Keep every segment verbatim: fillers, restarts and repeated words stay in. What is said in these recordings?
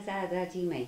dimineața, dragii mei!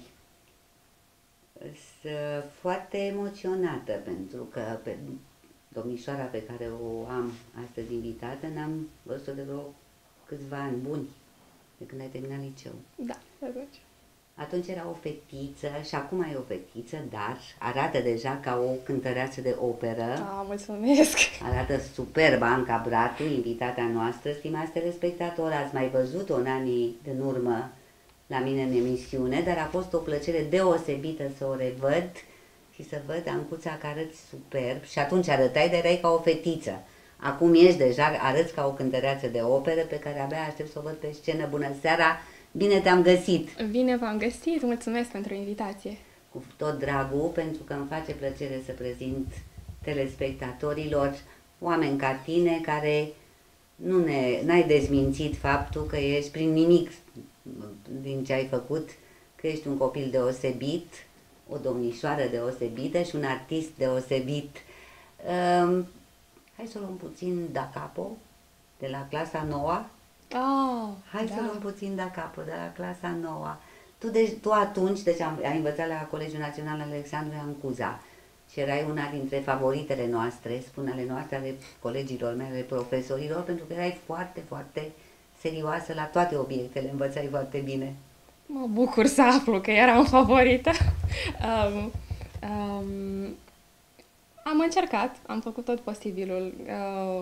Sunt foarte emoționată pentru că pe domnișoara pe care o am astăzi invitată n-am văzut-o de vreo câțiva ani buni, de când ai terminat liceu. Da, atunci. Atunci era o fetiță și acum e o fetiță, dar arată deja ca o cântăreață de operă. Ah, mulțumesc! Arată superb Anca Bratu, invitata noastră. Stimați telespectatori, ați mai văzut-o în anii din urmă la mine în emisiune, dar a fost o plăcere deosebită să o revăd și să văd, Ancuța, că arăți superb. Și atunci arătai, dar erai ca o fetiță. Acum ești deja, arăți ca o cântăreață de operă pe care abia aștept să o văd pe scenă. Bună seara! Bine te-am găsit! Bine v-am găsit! Mulțumesc pentru invitație! Cu tot dragul, pentru că îmi face plăcere să prezint telespectatorilor oameni ca tine care nu ne, n-ai dezmințit faptul că ești prin nimic din ce ai făcut, că ești un copil deosebit, o domnișoară deosebită și un artist deosebit. Um, hai să luăm puțin da capo de la clasa nouă. Oh, Hai da. să luăm puțin da capo de la clasa nouă. Tu, de, tu atunci, deci am, ai învățat la Colegiul Național Alexandru Ancuza și erai una dintre favoritele noastre, spun ale noastre, ale colegilor mei, ale profesorilor, pentru că erai foarte, foarte serioasă la toate obiectele, învățai foarte bine. Mă bucur să aflu că eram favorită. um, um, am încercat, am făcut tot posibilul uh,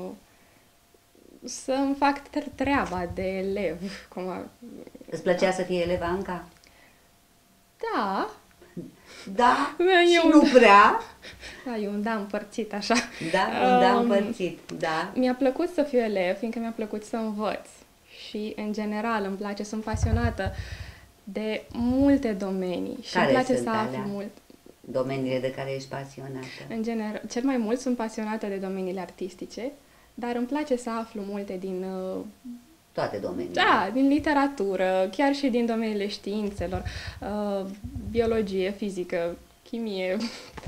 să-mi fac treaba de elev. Cum a... Îți plăcea să fii eleva, Anca? Da. Da? E Și un... nu prea? Da, e un da împărțit, așa. Da, un da Um, împărțit, da. Mi-a plăcut să fiu elev, fiindcă mi-a plăcut să învăț. Și, în general, îmi place, sunt pasionată de multe domenii. Și Care îmi place sunt să aflu alea? mult. Domeniile de care ești pasionată? În general, cel mai mult sunt pasionată de domeniile artistice, dar îmi place să aflu multe din... uh, Toate domeniile. Da, din literatură, chiar și din domeniile științelor, uh, biologie, fizică, chimie.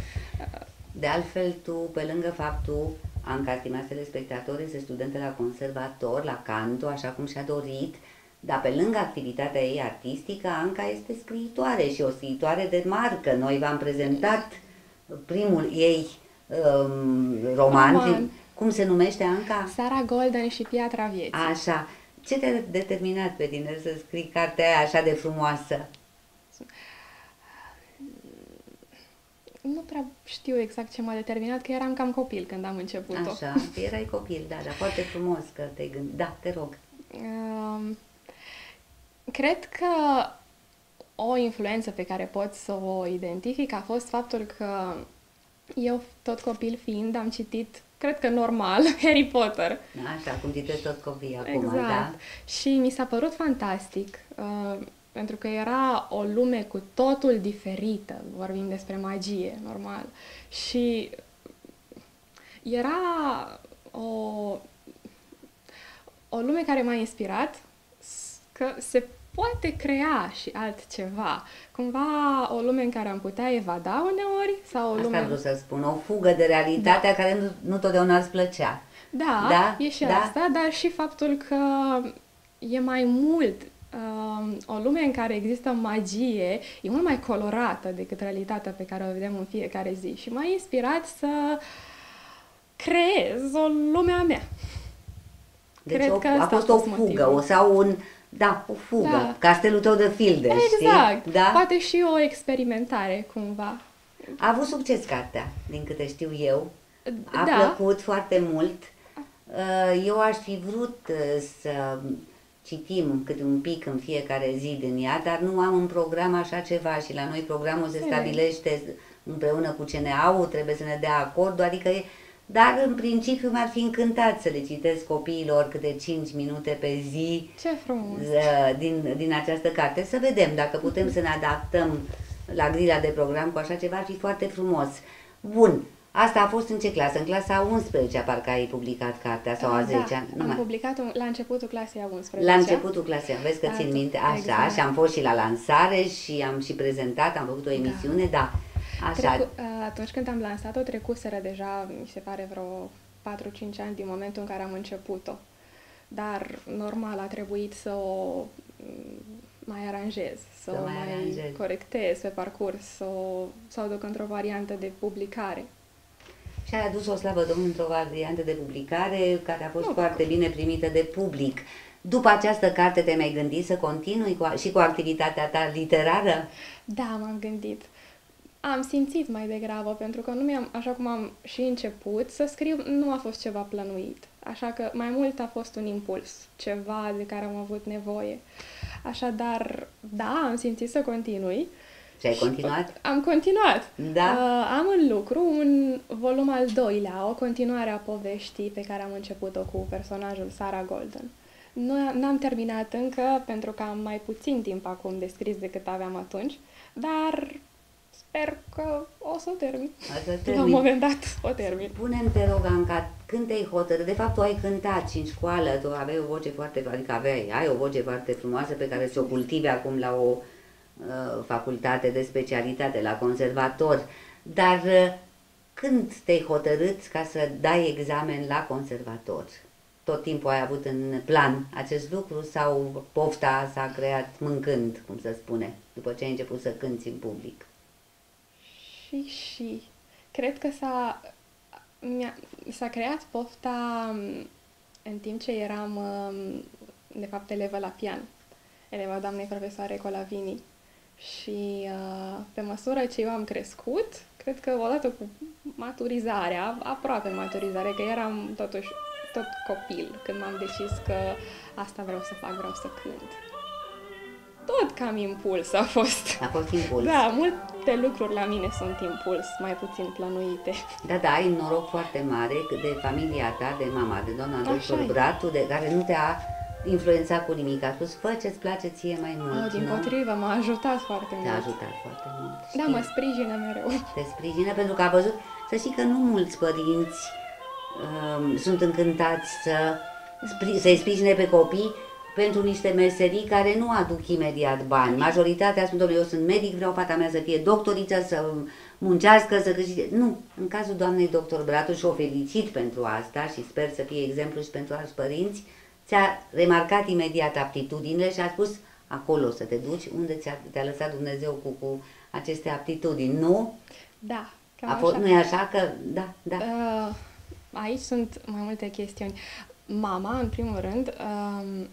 De altfel, tu, pe lângă faptul, Anca, stimați telespectatori, este studentă la conservator, la canto, așa cum și-a dorit, dar pe lângă activitatea ei artistică, Anca este scriitoare și o scriitoare de marcă. Noi v-am prezentat primul ei um, roman. Roman. Cum se numește, Anca? Sara Golden și Piatra Vieții. Așa. Ce te-a determinat pe tine să scrii cartea aia așa de frumoasă? Nu prea știu exact ce m-a determinat, că eram cam copil când am început-o. Așa, erai copil, da, dar foarte frumos că te gândi. Da, te rog. Um, cred că o influență pe care pot să o identific a fost faptul că eu, tot copil fiind, am citit, cred că normal, Harry Potter. Așa, cum citesc tot copiii acum, Exact. da? Și mi s-a părut fantastic, uh, pentru că era o lume cu totul diferită, vorbim despre magie, normal. Și era o, o lume care m-a inspirat că se poate crea și altceva. Cumva o lume în care am putea evada uneori sau o Asta lume... vreau să spun, o fugă de realitatea Da. care nu, nu totdeauna îți plăcea. Da, Da? e și Da? asta, dar și faptul că e mai mult um, o lume în care există magie, e mult mai colorată decât realitatea pe care o vedem în fiecare zi și m-a inspirat să creez o lume a mea. Deci Cred o, că a asta fost o fugă, motivul. o, sau un, da, o fugă, Da. castelul tău de filde, Exact, știi? Da? poate și o experimentare cumva. A avut succes cartea, din câte știu eu. A Da. plăcut foarte mult. Eu aș fi vrut să citim câte un pic în fiecare zi din ea, dar nu am în program așa ceva și la noi programul se stabilește împreună cu C N A-ul, trebuie să ne dea acordul, adică e, dar în principiu mi-ar fi încântat să le citesc copiilor câte cinci minute pe zi Ce frumos! din, din această carte. Să vedem dacă putem să ne adaptăm la grila de program cu așa ceva, ar fi foarte frumos. Bun, asta a fost în ce clasă? În clasa a unsprezecea parcă ai publicat cartea sau a zecea? Da, am publicat-o la începutul clasei a unsprezecea. La începutul clasei, vezi că țin minte, așa, exact. și am fost și la lansare și am și prezentat, am făcut o emisiune, da, da așa. Trecu, atunci când am lansat-o, trecuseră deja, mi se pare, vreo patru cinci ani din momentul în care am început-o. Dar, normal, a trebuit să o mai aranjez, să, Să o mai mai aranjezi. corectez pe parcurs sau, sau duc într-o variantă de publicare. Și ai adus o slavă Domnului într-o variantă de publicare care a fost Nu. foarte bine primită de public. După această carte te-ai mai gândit să continui cu, și cu activitatea ta literară? Da, m-am gândit. Am simțit mai degrabă, pentru că nu mi-am, așa cum am și început să scriu, nu a fost ceva plănuit. Așa că mai mult a fost un impuls, ceva de care am avut nevoie. Așadar, da, am simțit să continui. Și ai continuat? Am continuat. Da. Uh, am în lucru un volum al doilea, o continuare a poveștii pe care am început-o cu personajul Sarah Golden. Nu n-am terminat încă, pentru că am mai puțin timp acum de scris decât aveam atunci, dar sper că o să o termin. La un moment dat o termin. Spune-mi, te rog, Anca, când te-ai hotărât? De fapt, tu ai cântat și în școală, tu aveai o voce foarte, adică aveai, ai o voce foarte frumoasă pe care ți-o cultivi acum la o uh, facultate de specialitate, la conservator. Dar uh, când te-ai hotărât ca să dai examen la conservator? Tot timpul ai avut în plan acest lucru sau pofta s-a creat mâncând, cum se spune, după ce ai început să cânti în public? Și, și, cred că s-a, s-a creat pofta în timp ce eram, de fapt, elevă la pian, eleva doamnei profesoare Colavini. Și pe măsură ce eu am crescut, cred că odată cu maturizarea, aproape maturizare, că eram totuși tot copil când m-am decis că asta vreau să fac, vreau să cânt. Tot cam impuls a fost. A fost impuls. Da, multe lucruri la mine sunt impuls, mai puțin plănuite. Da, da, ai un noroc foarte mare de familia ta, de mama, de doamna doctor Bratu, de care nu te-a influențat cu nimic. A spus, fă ce-ți place ție mai mult. Oh, din potrivă, m-a ajutat foarte mult. Te-a ajutat foarte mult. Da, știi? mă sprijină mereu. Te sprijină pentru că a văzut, să știi că nu mulți părinți um, sunt încântați să, să-i sprijine pe copii pentru niște meserii care nu aduc imediat bani. Majoritatea spun, domnule, eu sunt medic, vreau fata mea să fie doctoriță, să muncească, să câștige. Nu, în cazul doamnei doctor Bratu, și o felicit pentru asta și sper să fie exemplu și pentru alți părinți, ți-a remarcat imediat aptitudinile și a spus, acolo să te duci, unde ți-a, te-a lăsat Dumnezeu cu, cu aceste aptitudini, nu? Da, cam A fost, așa. nu e așa că, da, da. Uh, aici sunt mai multe chestiuni. Mama, în primul rând, um,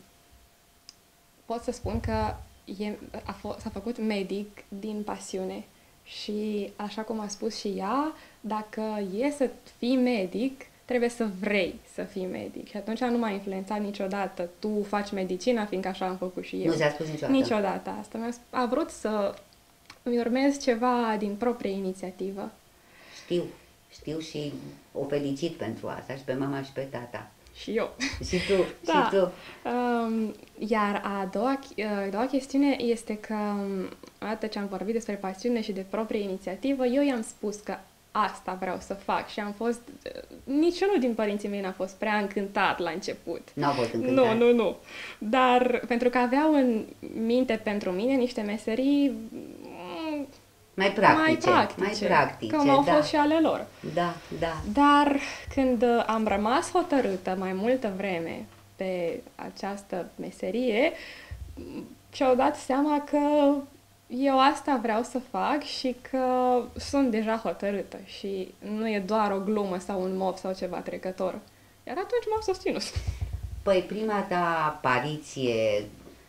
pot să spun că e, a f- s-a făcut medic din pasiune și, așa cum a spus și ea, dacă e să fii medic, trebuie să vrei să fii medic. Și atunci nu m-a influențat niciodată. Tu faci medicina, fiindcă așa am făcut și eu. Nu ți-a spus niciodată? Niciodată asta. Mi-a sp- a vrut să îmi urmez ceva din proprie inițiativă. Știu, știu și o felicit pentru asta și pe mama și pe tata. Și eu. Și tu, Da. și tu. Um, iar a doua, a doua chestiune este că, odată ce am vorbit despre pasiune și de proprie inițiativă, eu i-am spus că asta vreau să fac și am fost, niciunul din părinții mei n-a fost prea încântat la început. N-au fost încântat. Nu, nu, nu. Dar pentru că aveau în minte pentru mine niște meserii mm, Mai practice, mai practice, mai practice, cum au da. fost și ale lor. Da, da. Dar când am rămas hotărâtă mai multă vreme pe această meserie, și-au dat seama că eu asta vreau să fac și că sunt deja hotărâtă și nu e doar o glumă sau un mof sau ceva trecător. Iar atunci m-au susținut. Păi prima ta apariție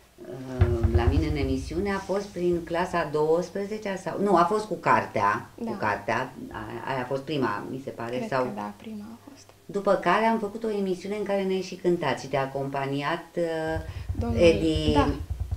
uh, la mine în emisiune a fost prin clasa a douăsprezecea sau... Nu, a fost cu cartea. Da. Cu cartea. A- Aia a fost prima, mi se pare. Cred sau... că da, prima a fost. După care am făcut o emisiune în care ne-ai și cântat și te-a acompaniat uh, Domnul- Edi da.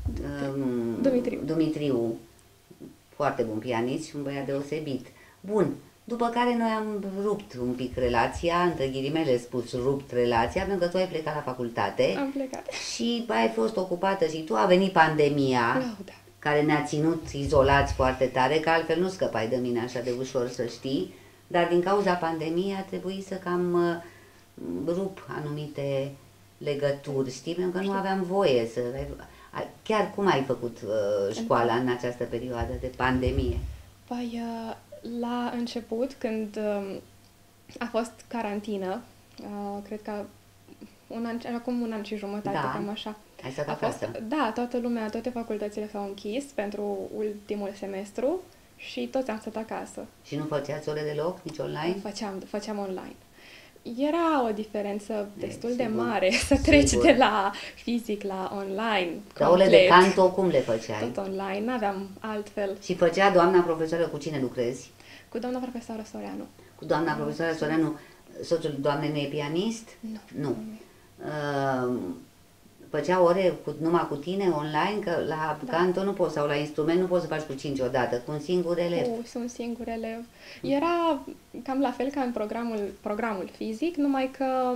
um, Dumitriu. Dumitriu, foarte bun pianist și un băiat deosebit. Bun, după care noi am rupt un pic relația, între ghilimele spus rupt relația, pentru că tu ai plecat la facultate Am plecat. și ai fost ocupată și tu, a venit pandemia, Lauda. care ne-a ținut izolați foarte tare, că altfel nu scăpai de mine așa de ușor, să știi, dar din cauza pandemiei a trebuit să cam uh, rup anumite legături, știi, pentru că nu aveam voie să... Chiar cum ai făcut uh, școala în această perioadă de pandemie? Păi, uh, la început, când uh, a fost carantină, uh, cred că un an, acum un an și jumătate, Da. cam așa. Ai stat A fost, acasă. da, toată lumea, toate facultățile s-au închis pentru ultimul semestru și toți am stat acasă. Și nu făceați ore deloc, nici online? Făceam, făceam online. Era o diferență E, destul de sigur, mare să treci sigur. de la fizic la online. Dar ore de complet. canto cum le făceai? Tot online, n-aveam altfel. Și făcea doamna profesoară, cu cine lucrezi? Cu doamna profesoară Soreanu. Cu doamna profesoară Soreanu, soțul doamnei nu e pianist? Nu. Nu. Uh, făcea ore cu, numai cu tine online? Că la Da. canto nu poți, sau la instrument nu poți să faci cu cinci odată, cu un singur elev. Cu sunt singur elev. Era cam la fel ca în programul, programul fizic, numai că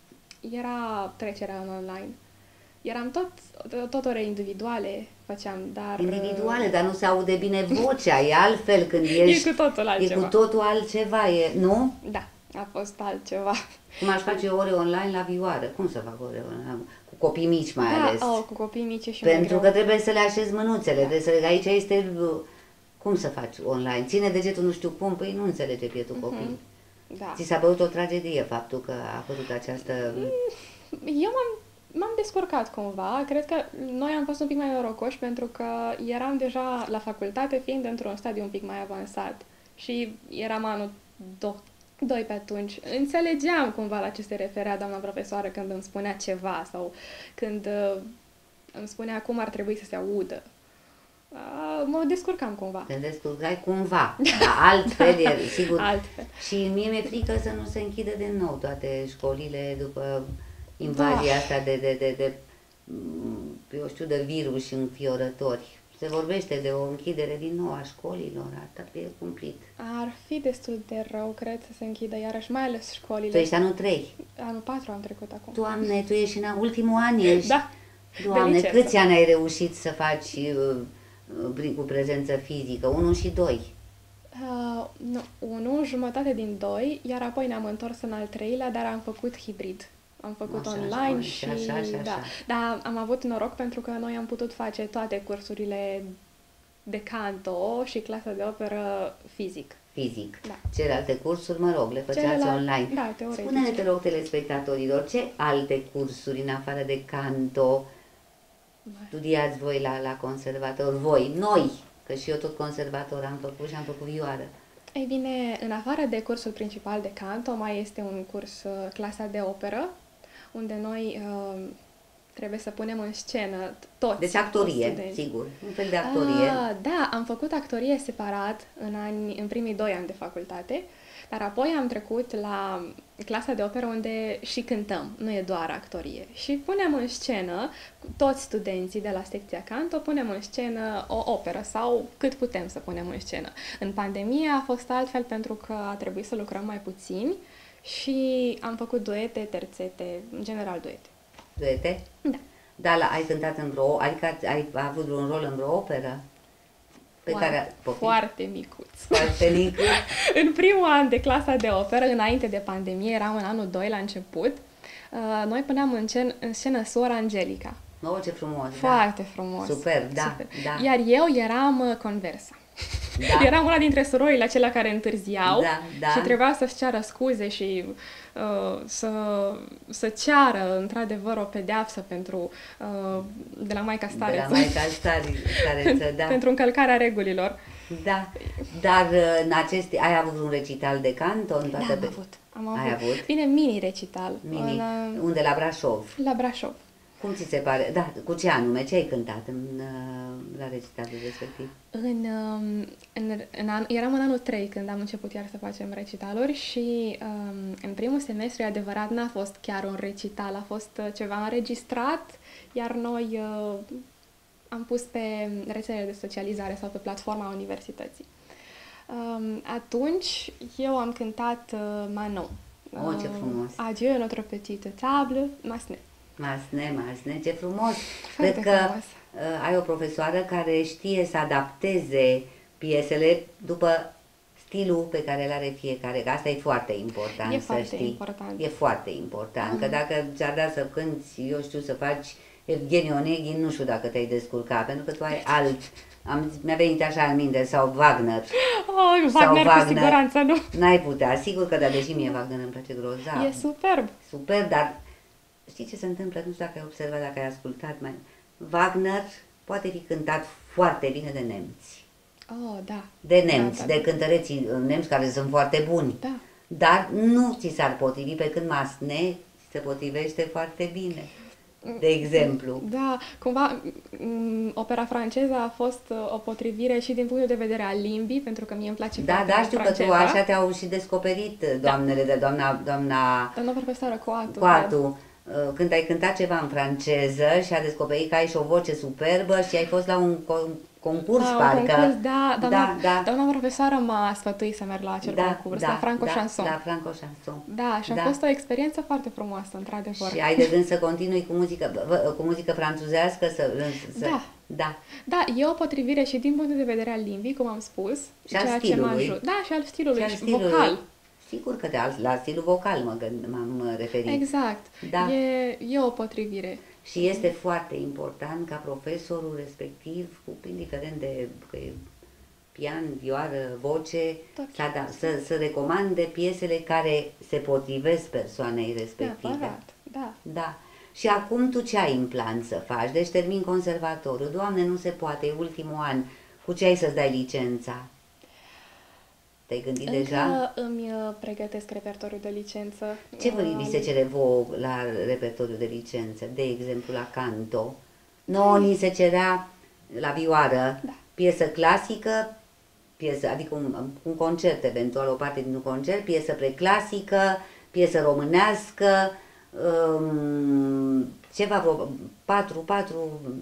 era trecerea în online. Eram tot, tot ore individuale făceam, dar... Individuale, dar nu se aude bine vocea, e altfel când E ești... cu totul E altceva. cu totul altceva, e, nu? Da, a fost altceva. Cum aș face ore online la vioară? Cum să fac ore online? Cu copii mici mai Da, ales. oh, cu copii mici e și mai Pentru greu. că trebuie să le așezi mânuțele, trebuie să, aici este... Cum să faci online? Ține degetul nu știu cum, păi nu înțelege bietul copil. Da. Ți s-a părut o tragedie faptul că a apărut această... Eu m-am, m-am descurcat cumva. Cred că noi am fost un pic mai norocoși pentru că eram deja la facultate, fiind într-un stadiu un pic mai avansat. Și eram anul doi pe atunci. Înțelegeam cumva la ce se referea doamna profesoară când îmi spunea ceva sau când uh, îmi spunea cum ar trebui să se audă. Uh, mă descurcam cumva. Te descurcai cumva, dar altfel e, sigur. Altfel. Și mie mi-e frică să nu se închidă din nou toate școlile după invazia Da. asta de, de, de, de, m, eu știu, de virus înfiorători. Se vorbește de o închidere din nou a școlilor, asta e cumplit. Ar fi destul de rău, cred, să se închidă iarăși, mai ales școlile. Tu ești anul trei. Anul patru am trecut acum. Doamne, tu ești în ultimul an, ești. Da. Doamne, De liceu. câți ani ai reușit să faci uh, uh, cu prezență fizică? Unu și doi. Uh, nu, unu, jumătate din doi, iar apoi ne-am întors în al treilea, dar am făcut hibrid. Am făcut Așa, online așa, și... așa, așa, da. așa. Dar am avut noroc pentru că noi am putut face toate cursurile de canto și clasa de operă fizic. Fizic. Da. Celelalte cursuri, mă rog, le făceați Celelalte- online. da, teoretic. Spune-ne, te rog, telespectatorilor, ce alte cursuri, în afară de canto, studiați voi la, la conservator? Voi, noi, că și eu tot conservator am făcut și am făcut vioară. Ei bine, în afară de cursul principal de canto, mai este un curs, uh, clasa de operă, unde noi uh, trebuie să punem în scenă toți. Deci actorie, studenți. sigur, un fel de actorie. Ah, da, am făcut actorie separat în, ani, în primii doi ani de facultate, dar apoi am trecut la clasa de operă unde și cântăm, nu e doar actorie. Și punem în scenă, toți studenții de la secția canto, punem în scenă o operă sau cât putem să punem în scenă. În pandemie a fost altfel pentru că a trebuit să lucrăm mai puțini și am făcut duete, terțete, în general duete. Duete? Da. Da, la, ai cântat în vreo, adică ai avut un rol în vreo operă? Pe Foarte, care, poftim? foarte micuț. Foarte mic. În primul an de clasa de operă, înainte de pandemie, eram în anul doi la început, uh, noi puneam în, scen- în scenă Sora Angelica. Oh, ce frumos, Foarte frumos. Super, da, da. Iar eu eram uh, conversa. Da. Eram una dintre surorile acelea care întârziau Da, da. și trebuia să-și ceară scuze și uh, să, să ceară, într-adevăr, o pedeapsă pentru, uh, de la Maica De Stareță. la Maica Stare- Stareță, da. Pentru încălcarea regulilor. Da, dar uh, în aceste, ai avut un recital de canto în Da, toată am pe- avut. Am avut. Ai avut? Bine, mini-recital. Mini, În, uh, unde la Brașov. la Brașov. Cum ți se pare? Da, cu ce anume? Ce ai cântat în, uh, la recitalul respectiv? În, um, în, în an, eram în anul trei când am început iar să facem recitaluri și um, în primul semestru, e adevărat, n-a fost chiar un recital, a fost uh, ceva înregistrat, iar noi uh, am pus pe rețelele de socializare sau pe platforma universității. Um, atunci eu am cântat uh, Manon. Oh, ce frumos! Adieu, notre petite table, Masne. Masne, masne, ce frumos! Foarte Cred că frumos. uh, ai o profesoară care știe să adapteze piesele după stilul pe care îl are fiecare, că asta e foarte important, E să foarte știi. important. E foarte important, Mhm. că dacă ți-ar da să cânti, eu știu, să faci Evgeni Oneghin, nu știu dacă te-ai descurca, pentru că tu ai alt, am, mi-a venit așa în minte, sau Wagner, Oh, Sau Wagner, cu Wagner. siguranță nu. n-ai putea, sigur că da, deși mie Wagner îmi place grozav, E superb. super, dar știi ce se întâmplă? Nu știu dacă ai observat, dacă ai ascultat mai... Wagner poate fi cântat foarte bine de nemți. Oh, da. De nemți, da, da, de cântăreții nemți care sunt foarte buni. Da. Dar nu ți s-ar potrivi, pe când Massenet se potrivește foarte bine. De exemplu. Da, cumva m, opera franceză a fost uh, o potrivire și din punctul de vedere al limbii, pentru că mie îmi place Da, foarte da, mult știu franceza. că tu așa te-au și descoperit doamnele de doamna, doamna Doamna profesoară Coatu. Coatu. Când ai cântat ceva în franceză și a descoperit că ai și o voce superbă și ai fost la un concurs, da, parcă. Un concurs, da, doamna, da, da. doamna profesoară m-a sfătuit să merg la acel da, concurs, da, la Franco da, Chanson. La Franco Chanson. Da, și a da. fost o experiență foarte frumoasă, într-adevăr. Și ai de gând să continui cu muzică, cu muzică franțuzească? Să, să, da. da. Da, e o potrivire și din punctul de vedere al limbii, cum am spus. Și al ceea stilului. Ce da, și al stilului, și al stilului. vocal. Sigur că de alt, la stilul vocal mă gând, m-am referit. Exact. Da. E, e o potrivire. Și este foarte important ca profesorul respectiv, cu, indiferent de că e pian, vioară, voce, să, da, să, să recomande piesele care se potrivesc persoanei respective. Neapărat, da. Da. Și acum tu ce ai în plan să faci? Deci termin conservatorul. Doamne, nu se poate, e ultimul an. Cu ce ai să-ți dai licența? Te-ai gândit Încă deja? îmi pregătesc repertoriul de licență. Ce vă vi se cere vouă la repertoriul de licență? De exemplu, la canto. Nouă ni se cerea la vioară, da. piesă clasică, piesă, adică un, un concert eventual, o parte din un concert, piesă preclasică, piesă românească, um, ceva, vreo patru, patru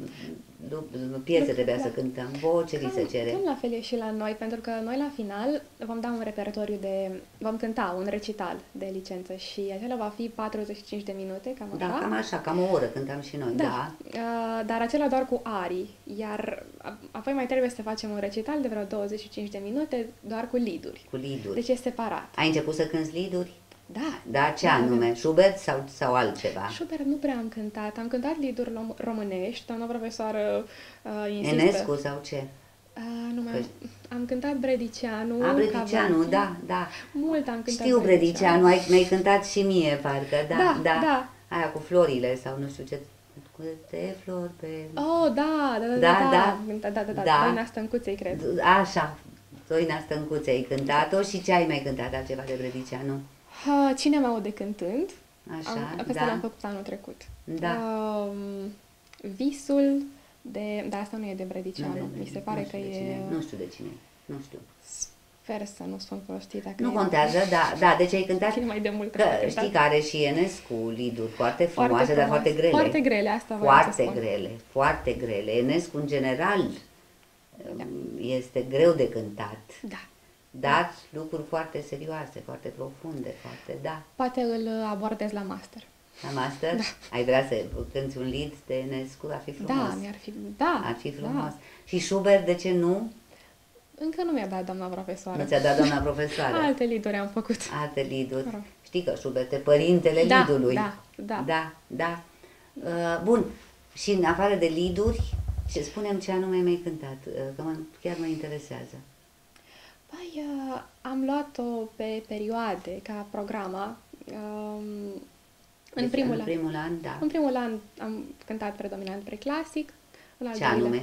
piese trebuia da. să cântăm, voce li se cere. Cam la fel e și la noi, pentru că noi la final vom da un repertoriu de, vom cânta un recital de licență și acela va fi patruzeci și cinci de minute, cam așa. Da, cam așa, cam o oră cântam și noi, da. da. Uh, dar acela doar cu arii, iar apoi mai trebuie să facem un recital de vreo douăzeci și cinci de minute doar cu lead-uri. Cu lead-uri. Deci e separat. Ai început să cânti lead-uri? Da. Da, ce anume? Schubert sau, sau altceva? Schubert nu prea am cântat. Am cântat lead-uri românești. Doamna profesoară uh, insistă. Enescu sau ce? Uh, nu mai am, am cântat Bredicianu. A, Bredicianu, da, da. Mult am cântat Știu Bredicianu, ai, mi-ai cântat și mie, parcă, da, da, da. da. Aia cu florile sau nu știu ce, cu te flori pe... Oh, da, da, da, da, da, da, da, da, da, da. Doina Stăncuței, cred. Așa, Doina Stăncuței ai cântat-o și ce ai mai cântat altceva de Bredicianu? Uh, Cine mă aude cântând. Așa, am, da. l-am făcut anul trecut. Da. Uh, visul de... Dar asta nu e de Bredicianu. De, Mi se pare că e... Cine. Nu știu de cine. Nu știu. Sper să nu spun prostii dacă Nu e... contează, da, da, deci ai cântat... Cine mai de mult că știi că are și Enescu lead-uri foarte frumoase, foarte dar foarte grele. Foarte grele, asta voiam Foarte să spun. grele, foarte grele. Enescu, în general, da. este greu de cântat. Da. Dar lucruri foarte serioase, foarte profunde, foarte, da. Poate îl abordez la master. La master? Da. Ai vrea să cânti un lead de Enescu? Ar fi frumos. Da, mi-ar fi, da. Ar fi frumos. Da. Și Schubert, de ce nu? Încă nu mi-a dat doamna profesoară. Nu ți-a dat doamna profesoară? Alte lead-uri am făcut. Alte lead-uri. Știi că Schubert e părintele da, lead-ului. Da, da. Da, da. Uh, bun. Și în afară de lead-uri, ce spunem ce anume mi-ai cântat, uh, că mă, chiar mă interesează. Păi, uh, am luat-o pe perioade, ca programa. Um, în, deci, primul în an, primul an, da. În primul an am cântat predominant preclasic. În al Ce doilea, anume?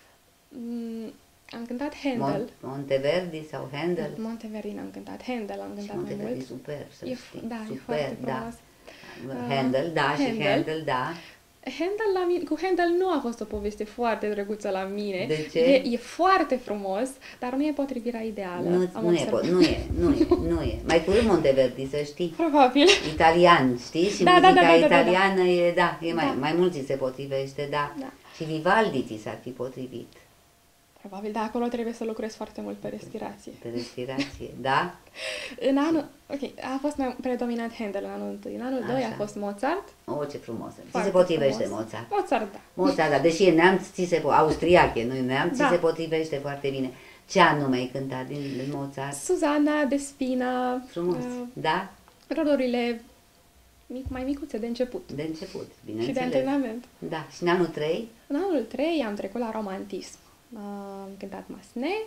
Um, am cântat Handel. Mont, Monteverdi sau Handel? Monteverdi n-am cântat. Handel am cântat mai mult. super, să e, știi. Da, super, e foarte frumos. Da. Handel, da, Handel. și Handel, da. Handel la mine, cu Handel nu a fost o poveste foarte drăguță la mine. De ce? E, e foarte frumos, dar nu e potrivirea ideală. Nu, nu, e, nu e, nu e, nu e. Mai curând Monteverdi, să știi. Probabil. Italian, știi? Și da, muzica da, da, da, italiană da, da. e, da, e mai, da. mai mult ți se potrivește, da. da. Și Vivaldi ți s-ar fi potrivit. Probabil, dar acolo trebuie să lucrez foarte mult pe respirație. Pe respirație, da? În anul, ok, a fost mai predominant Handel în anul întâi. În anul doi a fost Mozart. O, ce frumos. Ți Foarte se potrivește frumos. Mozart. Mozart, da. Mozart, da. Deși e neamț, ți se po- austriac, e, nu e neamț, da. ți se potrivește foarte bine. Ce anume ai cântat din Mozart? Susana, Despina. Frumos, uh, da? Rolurile mic, mai micuțe de început. De început, bineînțeles. Și de antrenament. Da. Și în anul trei? În anul trei am trecut la romantism. Am cântat Massenet,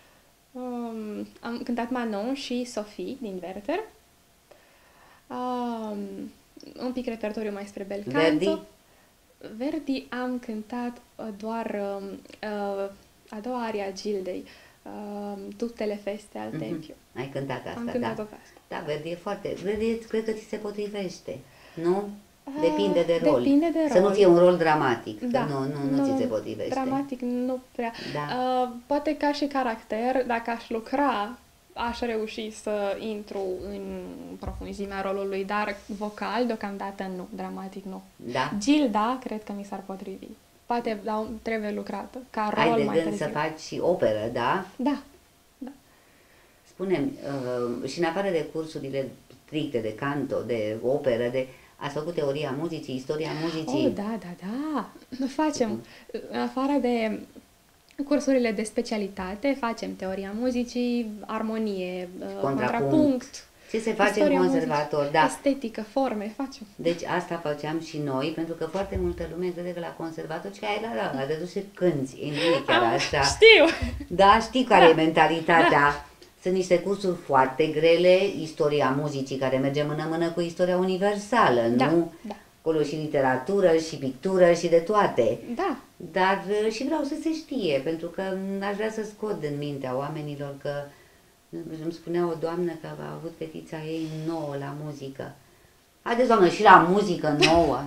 um, am cântat Manon și Sophie din Werther. Um, un pic repertoriu mai spre bel canto. Verdi? Verdi am cântat uh, doar uh, uh, a doua aria a Gildei, uh, Tutte le feste al Mhm. Tempio. Ai cântat asta, Am da. cântat-o pe asta. Da, Verdi e foarte... Verdi cred că ți se potrivește, nu? Ah, Depinde de rol. Depinde de Să rol. nu fie un rol dramatic, Da. că nu, nu, nu, ți se potrivește. Dramatic nu prea. Da. Uh, poate ca și caracter, dacă aș lucra, aș reuși să intru în profunzimea rolului, dar vocal, deocamdată nu, dramatic nu. Da? Gilda, cred că mi s-ar potrivi. Poate da, trebuie lucrată, ca rol Ai de mai gând târziu. să faci și operă, da? Da, da. Spune-mi, uh, și în afară de cursurile stricte de canto, de operă, de... Ați făcut teoria muzicii, istoria muzicii? Oh, da, da, da. Facem, în afară de cursurile de specialitate, facem teoria muzicii, armonie, uh, Contrapunct. contrapunct, Ce se face istoria în conservator, muzicii, da. estetică, forme, facem. Deci asta făceam și noi, pentru că foarte multă lume crede că la conservator și ai la la, la te duci să cânti, e, nu e chiar Am- așa. Știu! Da, știi care e mentalitatea. Sunt niște cursuri foarte grele, istoria muzicii care merge mână-mână cu istoria universală, Da, nu? da. Acolo și literatură, și pictură, și de toate. Da, Dar uh, și vreau să se știe, pentru că m, aș vrea să scot din mintea oamenilor că îmi spunea o doamnă că a avut fetița ei nouă la muzică. Haideți, doamnă, și la muzică nouă.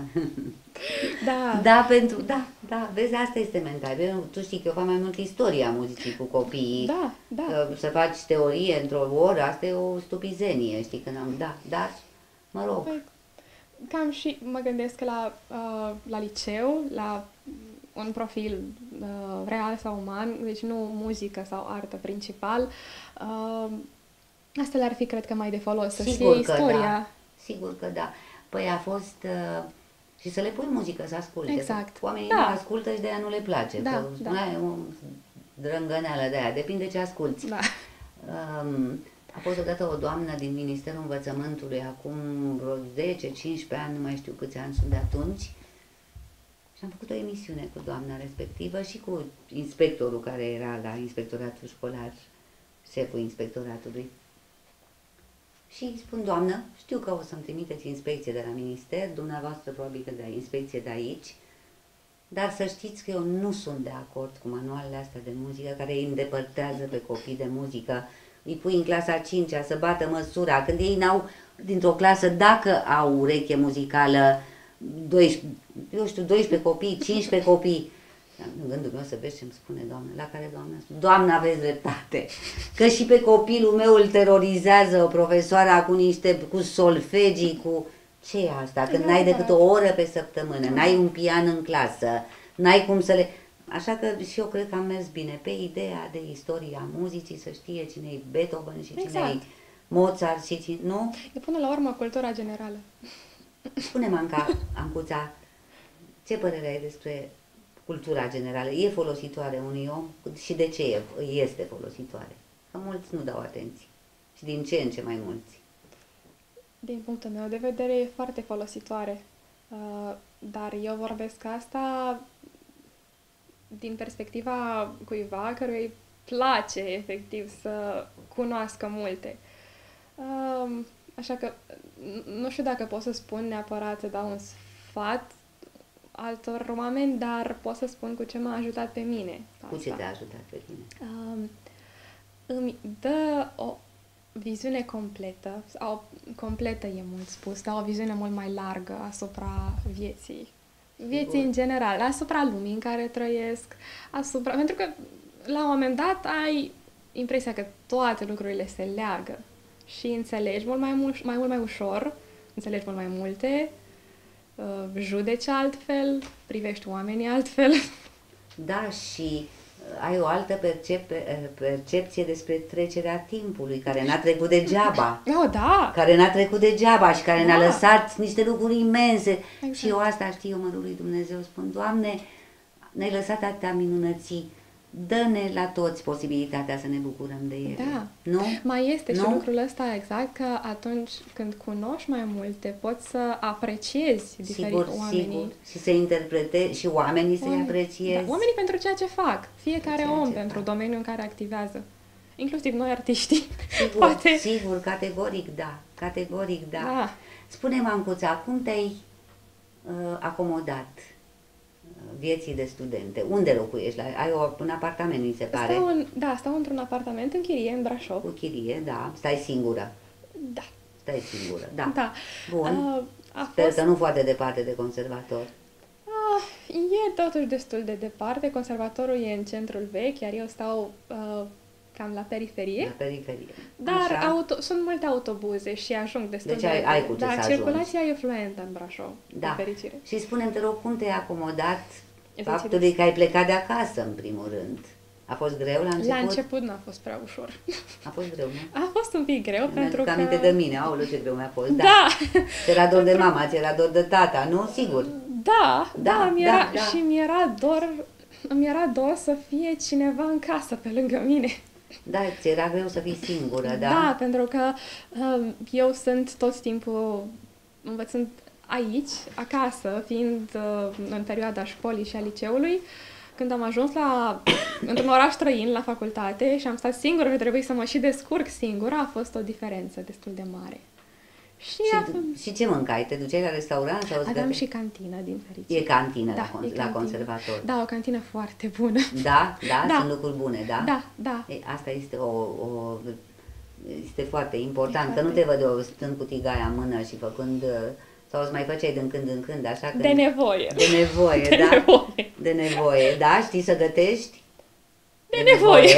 da, Da, pentru, da, da, vezi, asta este mental. Eu, tu știi că eu fac mai mult istoria muzicii cu copiii. da, da. Că să faci teorie într-o oră, asta e o stupizenie, știi, când am, da, dar, mă rog, Păi, cam și mă gândesc că la, uh, la liceu, la un profil uh, real sau uman, deci nu muzică sau artă principal, uh, asta ar fi, cred că, mai de folos, să sigur știe că istoria. da, sigur că da. Păi a fost, uh, și să le pui muzică să asculte. Exact. Că oamenii Da. nu ascultă și de aia nu le place. Da, Că, da. spuneai, o drângăneală de aia, depinde ce asculți. Da. Um, a fost odată o doamnă din Ministerul Învățământului, acum vreo zece cincisprezece ani, nu mai știu câți ani sunt de atunci, și am făcut o emisiune cu doamna respectivă și cu inspectorul care era la inspectoratul școlar, șeful inspectoratului. Și îi spun, doamnă, știu că o să-mi trimiteți inspecție de la minister, dumneavoastră probabil că de inspecție de aici, dar să știți că eu nu sunt de acord cu manualele astea de muzică care îi îndepărtează pe copii de muzică. Îi pui în clasa a cincea să bată măsura, când ei n-au, dintr-o clasă, dacă au ureche muzicală, doisprezece, eu știu, doisprezece copii, cincisprezece copii. În gândul meu să vezi ce-mi spune doamna, la care doamna spune, doamna, aveți dreptate, că și pe copilul meu îl terorizează o profesoară cu niște, cu solfegii, cu... Ce e asta? Când n-ai decât o oră pe săptămână, n-ai un pian în clasă, n-ai cum să le... Așa că și eu cred că am mers bine pe ideea de istoria muzicii, să știe cine e Beethoven și cine Exact. e Mozart și cine... Nu? E până la urmă cultura generală. Spune-mă, Anca, Ancuța, ce părere ai despre cultura generală? E folositoare unui om? Și de ce e, este folositoare? Că mulți nu dau atenție. Și din ce în ce mai mulți. Din punctul meu de vedere e foarte folositoare, uh, dar eu vorbesc asta din perspectiva cuiva căruia îi place efectiv să cunoască multe. Uh, așa că n- nu știu dacă pot să spun neapărat să dau un sfat altor oameni, dar pot să spun cu ce m-a ajutat pe mine. Cu ce asta. te-a ajutat pe tine? Um, îmi dă o viziune completă, sau completă e mult spus, dar o viziune mult mai largă asupra vieții. Vieții Sigur. în general, asupra lumii în care trăiesc, asupra... Pentru că la un moment dat ai impresia că toate lucrurile se leagă și înțelegi mult mai, mult, mai mult mai ușor, înțelegi mult mai multe, uh, judeci altfel, privești oamenii altfel. Da, și uh, ai o altă percep- percepție despre trecerea timpului, care n-a trecut degeaba. Oh, da! Care n-a trecut degeaba și care Da. ne-a lăsat niște lucruri imense. Exact. Și eu asta știu, eu mărul lui Dumnezeu, spun, Doamne, ne-ai lăsat atâtea minunății, dă-ne la toți posibilitatea să ne bucurăm de ele. Da. Nu? Mai este și Nu? lucrul ăsta exact, că atunci când cunoști mai multe, poți să apreciezi diferit Sigur, oamenii. sigur. Și să interpretezi și oamenii să-i Oamenii- apreciezi. Da, oamenii pentru ceea ce fac, fiecare Ceea om ce pentru fac. domeniul în care activează. inclusiv noi artiștii. Sigur, Poate. sigur, categoric da, categoric da. Da. Spune-mă, Ancuța, cum te-ai uh, acomodat uh, vieții de studente? Unde locuiești? La, ai o, un apartament, mi se pare? Stau în, da, stau într-un apartament în chirie, în Brașov. Cu chirie, da. Stai singură? Da. Stai singură, da. Da. Bun. Uh, a Sper fost, că nu foarte departe de conservator. uh, e totuși destul de departe. Conservatorul e în centrul vechi, iar eu stau uh, cam la periferie. La periferie. Dar Așa. auto, sunt multe autobuze și ajung destul Deci de ai- repede. ai cu ce Da, să circulația e fluentă în Brașov, Da. de fericire. Și spune-mi, te rog, cum te-ai acomodat Ziceți. faptului că ai plecat de acasă, în primul rând? A fost greu la început? La început n-a fost prea ușor. A fost greu, nu? A fost un pic greu, pentru Mi-aduc că... aminte de mine, aoleu, ce greu mi-a fost. Da. Da, Ți era dor de mama, ți era dor de tata, nu? Sigur. da, da, Da, mi era, da, da. și mi era dor, mi era dor să fie cineva în casă pe lângă mine. Da, ți era greu să fii singură, da? Da, pentru că uh, eu sunt tot timpul învățând aici, acasă, fiind uh, în perioada școlii și a liceului. Când am ajuns la, într-un oraș străin, la facultate, și am stat singură și trebuie să mă și descurc singură, a fost o diferență destul de mare. Și, a Și, și ce mâncai? Te duceai la restaurant? Sau îți aveam găteai? și cantină, din fericire. E cantină Da, la, con- e la cantină. conservator. Da, o cantină foarte bună. Da, da, Da. sunt lucruri bune, da? Da, da. E, asta este o, o este foarte important, E că nu foarte- te văd eu stând cu tigaia în mână și făcând, uh, sau îți mai făceai din când în când, așa când... De nevoie. De nevoie, De da? nevoie. De nevoie, da? Știi să gătești? De nevoie.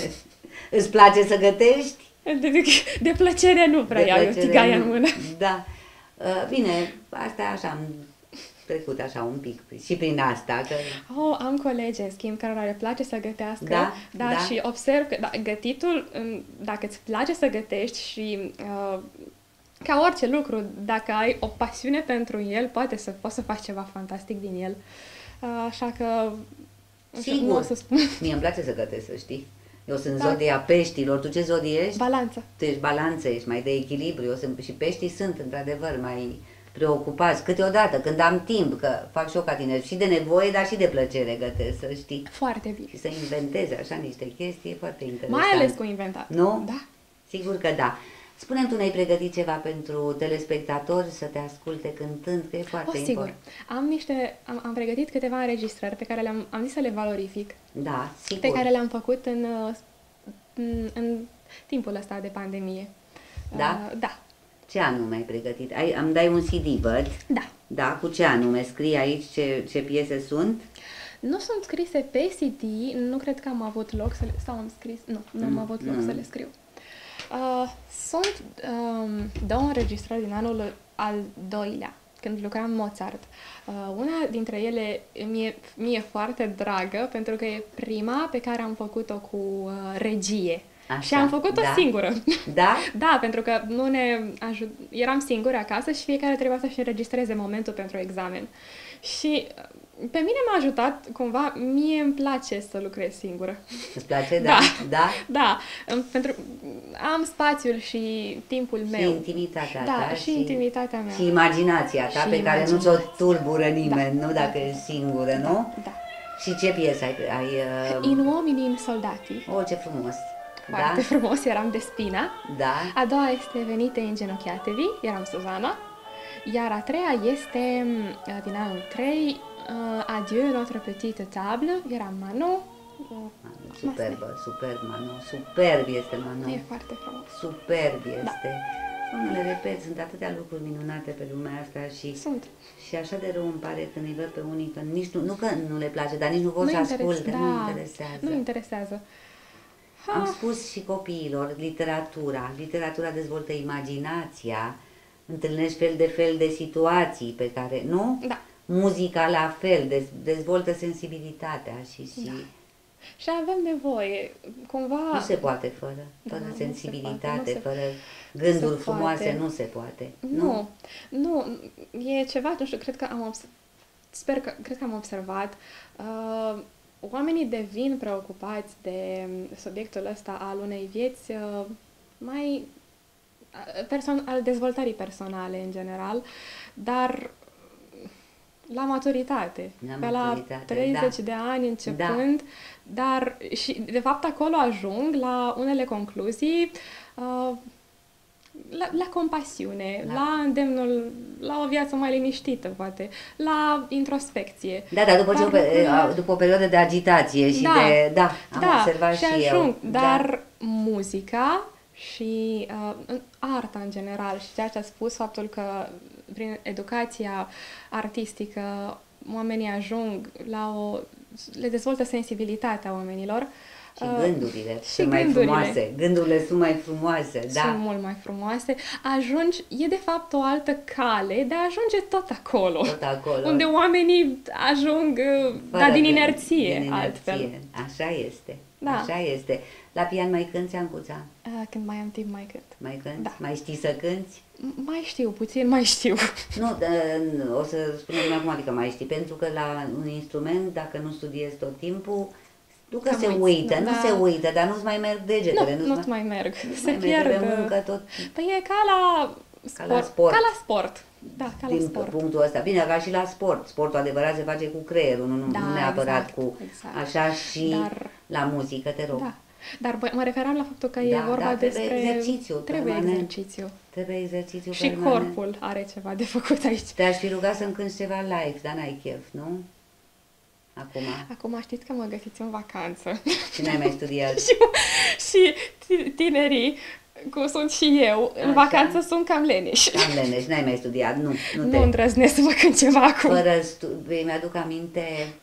Îți place să gătești? De, de, de plăcere nu prea iau eu plăcere, tigaia în nu. mână. Da. Uh, Bine, asta așa am trecut așa un pic și prin asta, că Oh, am colegi, în schimb, care le place să gătească, Da, da, da. și observ că da, gătitul, în- dacă îți place să gătești și uh, ca orice lucru, dacă ai o pasiune pentru el, poate să poți să faci ceva fantastic din el. Uh, așa că nu știu, nu Sigur. o să spun mie îmi place să gătesc, să știi. Eu sunt Da. zodia peștilor, tu ce zodie ești? balanță. Tu ești balanță, ești mai de echilibru, eu sunt, și peștii sunt într-adevăr mai preocupați câteodată, când am timp, că fac și eu ca tine, și de nevoie, dar și de plăcere gătesc, să știi. Foarte bine. Și să inventezi așa niște chestii, e foarte interesant. Mai ales cu inventat. Nu? Da. Sigur că da. Spune-mi, tu ne-ai pregătit ceva pentru telespectatori să te asculte cântând, că e foarte Oh, sigur. important. Am niște, am, am pregătit câteva înregistrări pe care le-am am zis să le valorific, Da, sigur. pe care le-am făcut în, uh, în, în timpul ăsta de pandemie. Da? Uh, da. Ce anume ai pregătit? Ai, îmi dai un C D, văd? Da. Da, cu ce anume? Scrii aici ce, ce piese sunt? Nu sunt scrise pe C D, nu cred că am avut loc să le... Sau am scris... Nu, nu am Mm, avut loc mm. să le scriu. Uh, sunt um, două înregistrări din anul al doilea, când lucram Mozart. Uh, una dintre ele mie, mie foarte dragă, pentru că e prima pe care am făcut-o cu uh, regie. Așa, Și am făcut-o da. singură. Da? Da, pentru că nu ne ajut... eram singuri acasă și fiecare trebuia să-și înregistreze momentul pentru examen. Și uh, pe mine m-a ajutat cumva, mie îmi place să lucrez singură. Îți place? Da? Da. Da? Da, îmi- pentru am spațiul și timpul Și meu. intimitatea Da, ta. și intimitatea mea. Și imaginația ta, Și pe care nu ți-o imaginația. tulbură nimeni, Da. nu? Dacă ești singură, nu? Da, da. Și ce piesă ai? ai uh... In uomini in soldati. Oh, ce frumos! Foarte Da? frumos, eram de Spina. Da? A doua este Venite ingenunchiatevi, eram Suzana. Iar a treia este uh, din anul trei, uh, Adieu notre petite table, eram Manon. Uh, Manu, superbă, superb, Manu, superb este Manu. e foarte frumos. Superb Da. este. Nu le repet, sunt atâtea lucruri minunate pe lumea asta și, Sunt. și așa de rău îmi pare când îi văd pe unii că nici nu, nu că nu le place, dar nici nu vor Nu să interes- asculte, nu da, interesează. Nu interesează. Am Ha, spus și copiilor, literatura. Literatura dezvoltă imaginația, întâlnești fel de fel de situații pe care, nu? Da. Muzica la fel, dez- dezvoltă sensibilitatea și, și Da. Și avem nevoie, cumva... nu se poate fără, fără Da, nu se sensibilitate, poate, nu se- fără gânduri se frumoase, poate. nu se poate. Nu, nu, e ceva, nu știu, cred că am obs- sper că, cred că am observat, uh, oamenii devin preocupați de subiectul ăsta al unei vieți uh, mai uh, person- al dezvoltării personale în general, dar la maturitate, La pe la maturitate, treizeci da. de ani începând, dar și de fapt acolo ajung la unele concluzii, uh, la, la compasiune, La- la îndemnul, la o viață mai liniștită, poate, la introspecție. Da, dar după, ce Dar o, pe- lucrurile- după o perioadă de agitație și Da, de... Da, am da, observat și și ajung, eu. dar Da. muzica și uh, în arta în general și ceea ce a spus, faptul că prin educația artistică oamenii ajung la o... le dezvoltă sensibilitatea oamenilor. Și uh, gândurile și sunt mai gândurile. frumoase. Gândurile sunt mai frumoase, da. Sunt mult mai frumoase. Ajungi, e de fapt o altă cale de a ajunge tot acolo. Tot acolo. Unde oamenii ajung, uh, Fără dar din gând, inerție, din inerție. altfel. Așa este. Da. Așa este. La pian mai cânti, Ancuța? Uh, când mai am timp, mai cânt. Mai cânti? Da. Mai știi să cânti? M- Mai știu, puțin mai știu. Nu, d- o să spunem acum, adică mai știi, pentru că la un instrument, dacă nu studiezi tot timpul, nu că Cam se uiți, uită, da. nu se uită, dar nu-ți mai merg degetele. Nu, nu-ți nu-ți mai merg. nu-ți Se mai merge, pierd. trebuie muncă tot Păi e ca la Ca sport. la sport. Ca la sport. Da, ca la din sport. punctul ăsta. Bine, ca și la sport. Sportul adevărat se face cu creierul, nu, Da, nu neapărat exact, cu... exact. Așa și Dar- la muzică, te rog. Da. Dar bă, mă referam la faptul că Da, e vorba da, trebuie despre... exercițiu Trebuie permanent. exercițiu. Trebuie exercițiu Și permanent. corpul are ceva de făcut aici. Te-aș fi rugat să-mi cânti ceva live, dar n-ai chef, nu? Acum. Acum știți că mă găsiți în vacanță. Și n-ai mai studiat. și, și ti- tinerii, cum sunt și eu, în Așa. vacanță sunt cam leneși. Am leneș, n-ai mai studiat, nu, nu Nu te... îndrăznesc să fac ceva acum. Fără stu- Păi, mi-aduc aminte,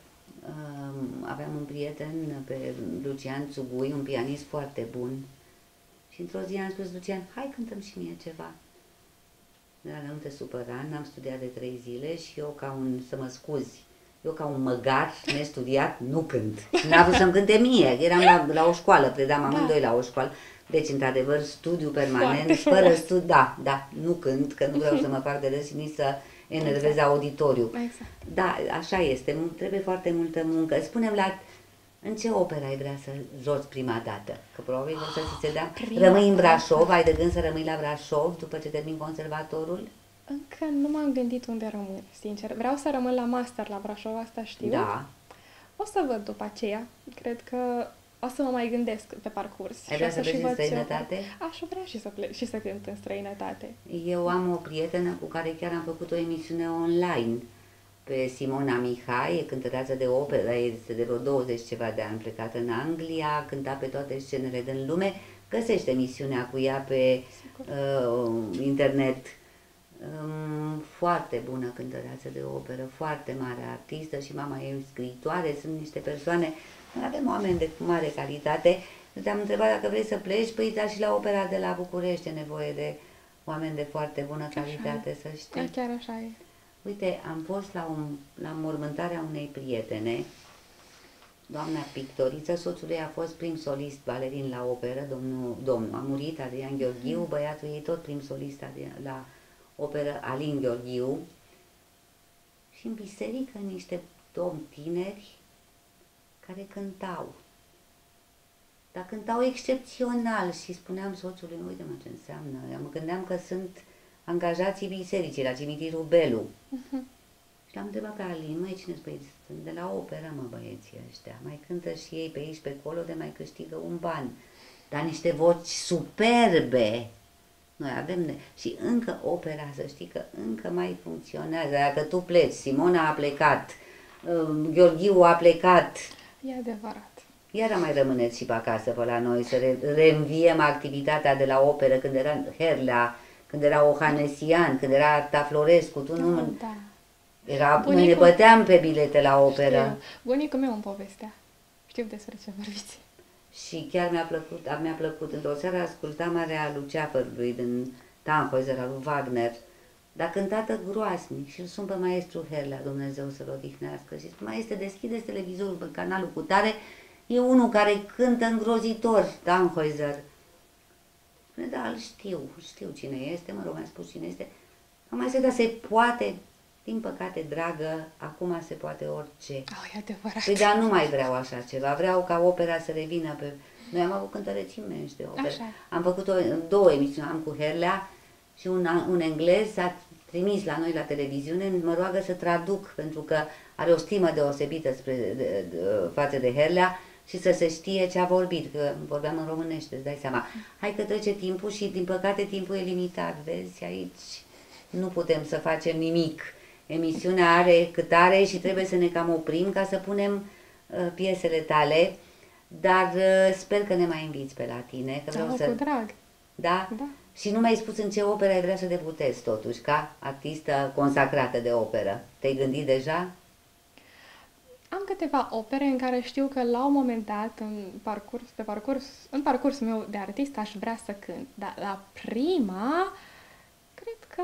um, aveam un prieten pe Lucian Țugui, un pianist foarte bun. Și într-o zi am spus, Lucian, hai cântăm și mie ceva. Dar nu te supăra, n-am studiat de trei zile și eu ca un, să mă scuzi, eu ca un măgar nestudiat nu cânt. N-a vrut să-mi cânte mie, eram la, la o școală, predam amândoi la o școală. Deci, într-adevăr, studiu permanent, Foarte fără frumos. studiu, da, da, nu cânt, că nu vreau să mă fac de râs și nici să enervez Exact. auditoriu. Exact. Da, așa este, mu- trebuie foarte multă muncă. Spune-mi, la, în ce operă ai vrea să joci prima dată? Că probabil o să ți se dea. Prima Rămâi în dată. Brașov, ai de gând să rămâi la Brașov după ce termin conservatorul? Încă nu m-am gândit unde rămân, sincer. Vreau să rămân la master la Brașov, asta știu. Da. O să văd după aceea. Cred că o să mă mai gândesc pe parcurs. Ai și vrea o să pleci și în văd ce- străinătate? Aș vrea și să plec și să cânt în străinătate. Eu am o prietenă cu care chiar am făcut o emisiune online pe Simona Mihai, e cântăreață de operă, este de vreo douăzeci ceva de ani plecată în Anglia, a cântat pe toate scenele din lume, găsește emisiunea cu ea pe uh, internet. Um, foarte bună cântăreață de operă, foarte mare artistă și mama ei scriitoare, sunt niște persoane, noi avem oameni de mare calitate. Te-am întrebat dacă vrei să pleci, păi da, și la opera de la București e nevoie de oameni de foarte bună calitate, să știi. Da, chiar așa e. Uite, am fost la, un, la mormântarea unei prietene, doamna pictoriță, soțul ei a fost prim solist balerin la operă, domnul, domnul a murit, Adrian Gheorghiu, băiatul ei tot prim solist la operă, Alin Gheorghiu, și în biserică niște domni tineri care cântau. Dar cântau excepțional și spuneam soțului, uite mă ce înseamnă, eu mă gândeam că sunt angajații bisericii la cimitirul Belu. Uh-huh. Și l-am întrebat pe Alin, măi, cine spui? Sunt de la operă, mă, băieții ăștia. Mai cântă și ei pe aici, pe acolo, de mai câștigă un ban. Dar niște voci superbe. Noi avem... Ne- și încă opera, să știi că încă mai funcționează. Dacă tu pleci, Simona a plecat, uh, Gheorghiu a plecat, E adevărat. iar mai rămâneți și pe acasă pe la noi să re- reînviem activitatea de la operă când era Herlea, când era Ohanesian, când era Taflorescu, tu nu... Da, da. Era, Bunicul- noi ne băteam pe bilete la operă. Știu. Bunicul meu îmi povestea. Știu despre ce vorbiți. Și chiar mi-a plăcut, a- mi-a plăcut. Într-o seară ascultam Area Luceafărului din Tannhäuser al lui Wagner, dar cântată groasnic și îl sun pe maestru Herlea, Dumnezeu să-l odihnească. Și spune, maestre, deschideți televizorul pe canalul cu tare, e unul care cântă îngrozitor, Tannhäuser. Spune, da, îl știu, știu cine este, mă rog, mi-a spus cine este. Am mai zis, dar se poate, din păcate, dragă, acum se poate orice. Oh, e adevărat. Păi dar nu mai vreau așa ceva, vreau ca opera să revină pe... Noi am avut cântăreți imensi de operă. Așa. Am făcut o, două emisiuni, am cu Herlea și un, un englez, a trimis la noi la televiziune, mă roagă să traduc, pentru că are o stimă deosebită spre, de, de, de, față de Herlea și să se știe ce a vorbit, că vorbeam în românește, îți dai seama. Hai că trece timpul și, din păcate, timpul e limitat, vezi, aici nu putem să facem nimic. Emisiunea are cât are și trebuie să ne cam oprim ca să punem uh, piesele tale, dar uh, sper că ne mai inviți pe la tine, că vreau da, să... cu drag. Da? Da. Și nu mi-ai spus în ce operă ai vrea să debutezi, totuși, ca artistă consacrată de operă. Te-ai gândit deja? Am câteva opere în care știu că la un moment dat, în parcurs, pe parcurs, în parcursul meu de artist, aș vrea să cânt. Dar la prima, cred că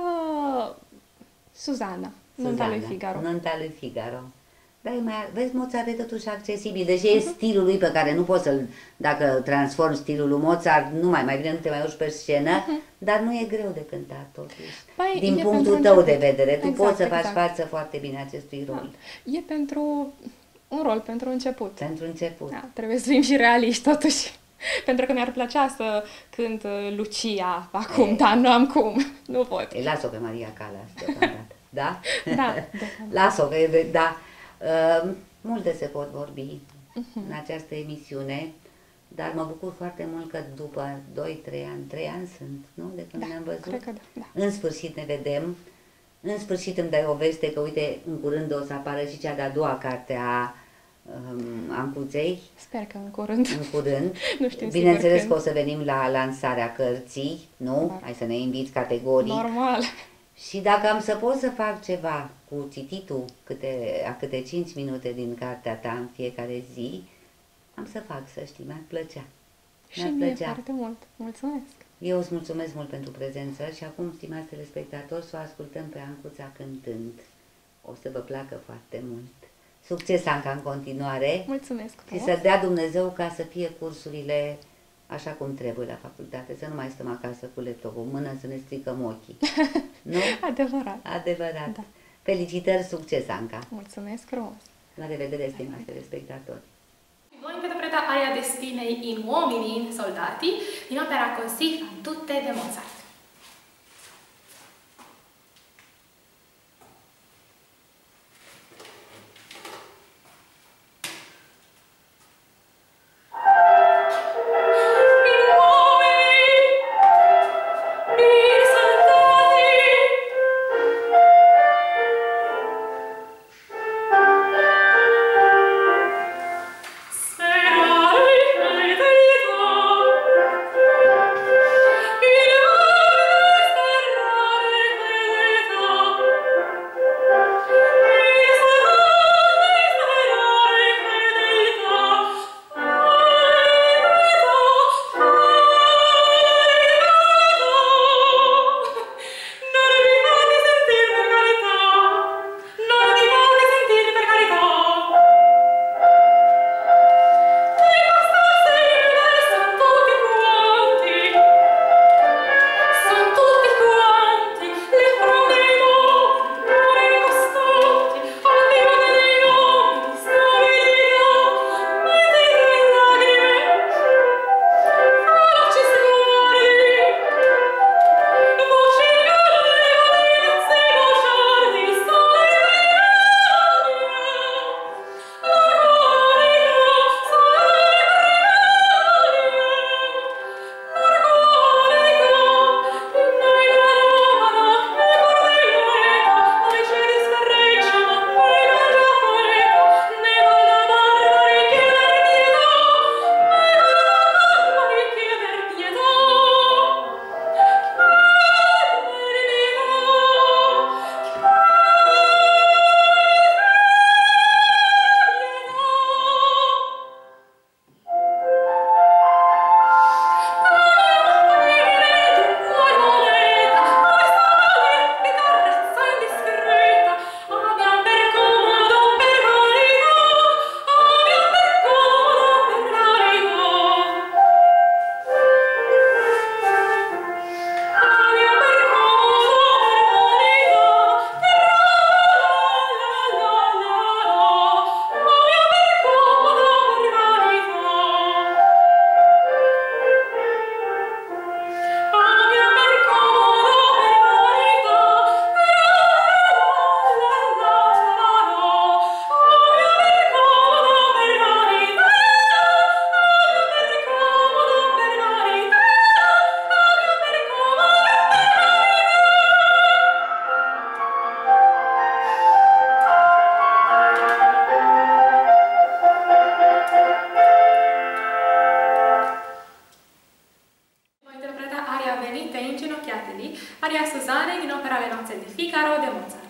Suzana, Nunta lui Figaro. Nunta lui Figaro. Dar mai, vezi, Mozart e totuși accesibil, deși e stilul lui pe care nu poți să-l, dacă transformi stilul lui Mozart, nu mai, mai bine nu te mai urci pe scenă, uh-huh. dar nu e greu de cântat totuși. Păi, din punctul tău început. de vedere, tu exact, poți să exact. faci față foarte bine acestui rol. Da. E pentru un rol pentru început. Pentru început. Da, trebuie să fim și realiști totuși. Pentru că mi-ar plăcea să cânt Lucia acum, e. dar nu am cum, nu pot. Ei, las-o pe Maria Callas deocamdată, da? Da. Las-o, pe, da. Uh, multe se pot vorbi uh-huh. în această emisiune, dar mă bucur foarte mult că după doi trei ani, trei ani sunt, nu? De când da, ne-am văzut. Cred că da, da. În sfârșit ne vedem. În sfârșit îmi dai o veste că, uite, în curând o să apară și cea de-a doua carte a um, Ancuței. Sper că în curând. În curând. Nu știm Bineînțeles sigur că o să venim la lansarea cărții, nu? Dar. Hai să ne inviți categoric. Normal. Și dacă am să pot să fac ceva cu cititul câte, a câte cinci minute din cartea ta în fiecare zi, am să fac, să știi, mi-ar plăcea. Mi-ar și plăcea. Mie foarte mult. Mulțumesc! Eu îți mulțumesc mult pentru prezență și acum, stimați telespectatori, să o ascultăm pe Ancuța cântând. O să vă placă foarte mult. Succes, Anca, în continuare! Mulțumesc! Și să dea Dumnezeu ca să fie cursurile așa cum trebuie la facultate, să nu mai stăm acasă cu laptopul în mână, să ne stricăm ochii. Nu? Adevărat. Adevărat. Da. Felicitări, succes, Anca. Mulțumesc frumos. La revedere, stimați telespectatori. Voi interpreta aria Destinei in Uomini Soldati din opera Così fan tutte de Mozart. Yeah. Maria Suzanei din opera Le nozze di Figaro de Mozart.